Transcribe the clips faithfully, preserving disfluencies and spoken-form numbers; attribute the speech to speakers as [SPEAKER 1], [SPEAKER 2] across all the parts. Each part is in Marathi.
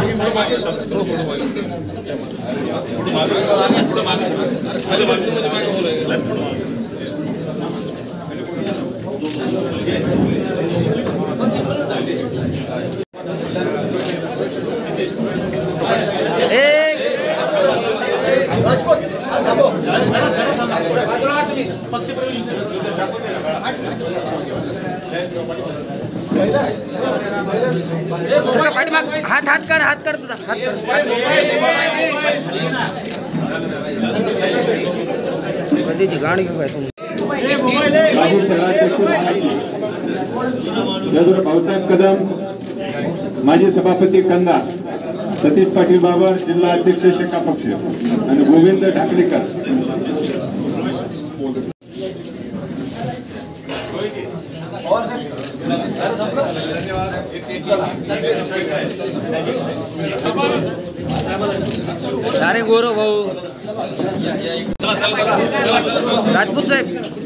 [SPEAKER 1] हाथ हाथ कर हाथ कर तुझा हाथ कधीची गाणी घेऊन काय
[SPEAKER 2] तुम्ही भाऊसाहेब कदम माजी सभापती कंदा सतीश पाटील बाबर जिल्हा अध्यक्ष शेका पक्ष आणि गोविंद ठाकरेकर
[SPEAKER 1] अरे गौरव भाऊ राजपूत साहेब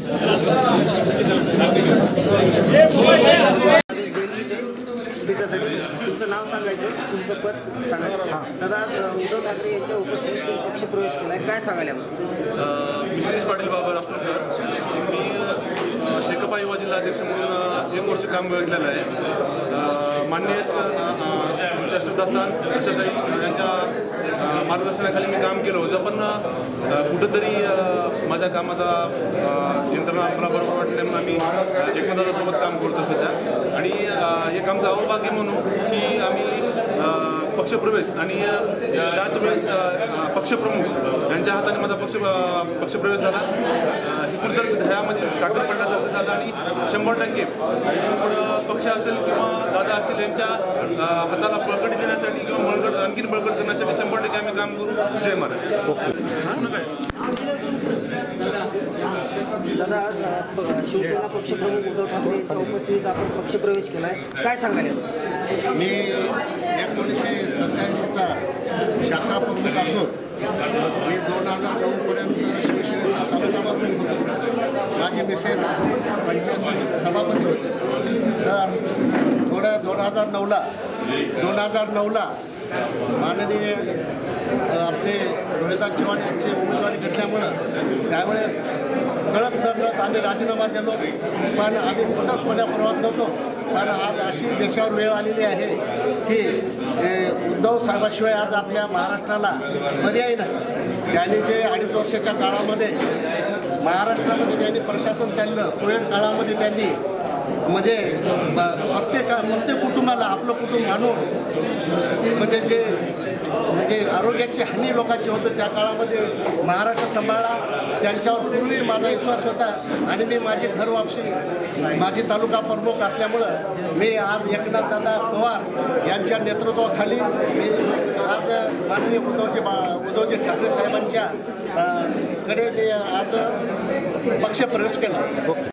[SPEAKER 3] तुमचं नाव सांगायचं तुमचं पद सांगायचं दादा उद्धव ठाकरे यांच्या उपस्थितीत पक्ष प्रवेश केलाय काय सांगायला
[SPEAKER 4] मी सतीश पाटील बाबा राष्ट्रपती मी शेकापा युवा जिल्हा अध्यक्ष म्हणून एक वर्ष काम बघितलेलं आहे। माननीय तुमच्या श्रद्धास्थान आशाताई यांच्या मार्गदर्शनाखाली मी काम केलं होतं, पण कुठंतरी माझ्या कामाचा यंत्रणा मला बरोबर वाटले म्हणून आम्ही एकमतासोबत काम करतो सध्या। आणि एक आमचं अवभाग्य म्हणून की आम्ही पक्षप्रवेश आणि त्याच वेळेस पक्षप्रमुख यांच्या हाताने माझा पक्ष पक्षप्रवेश झाला। ही कुठंतरी ध्येयामध्ये साखर पडण्यासारखं झालं आणि शंभर टक्के पक्ष असेल किंवा दादा असतील यांच्या हाताला बळकटी देण्यासाठी किंवा बळकट आणखीन बळकट करण्यासाठी शंभर टक्के आम्ही काम करू। जय महाराष्ट्र।
[SPEAKER 3] दादा शिवसेना पक्षप्रमुख उद्धव ठाकरे यांच्या उपस्थितीत आपण पक्षप्रवेश केलाय काय सांगायला?
[SPEAKER 5] मी एकोणीसशे सत्याऐंशीचा शाखा प्रमुख असून मी दोन हजार नऊपर्यंत शिवसेनेचा तालुकापासून होतो। माझी मिसेस पंचायत समिती सभापती होते। तर थोड्या दोन हजार नऊला दोन हजार नऊला माननीय आपले रोहिदास चव्हाण यांची उमेदवारी घेतल्यामुळं त्यावेळेस कळत नकळत आम्ही राजीनामा दिलो, पण आम्ही कुठंच कोण्या परवात नव्हतो। पण आज अशी देशावर वेळ आलेली आहे की उद्धव साहेबाशिवाय आज आपल्या महाराष्ट्राला पर्याय नाही। त्यांनी जे अडीच वर्षाच्या काळामध्ये महाराष्ट्रामध्ये त्यांनी प्रशासन चाललं, कोविड काळामध्ये त्यांनी म्हणजे प्रत्येक प्रत्येक कुटुंबाला आपलं कुटुंब मानून म्हणजे जे म्हणजे आरोग्याची हानी लोकांची होतं त्या काळामध्ये महाराष्ट्र सांभाळला। त्यांच्यावर पूर्वी माझा विश्वास होता आणि मी माझी घर वापसी माझी तालुका प्रमुख असल्यामुळं मी आज एकनाथ दादा पवार यांच्या नेतृत्वाखाली मी आज माननीय उद्धवजी बा उद्धवजी ठाकरे साहेबांच्या कडे मी आज पक्षप्रवेश केला।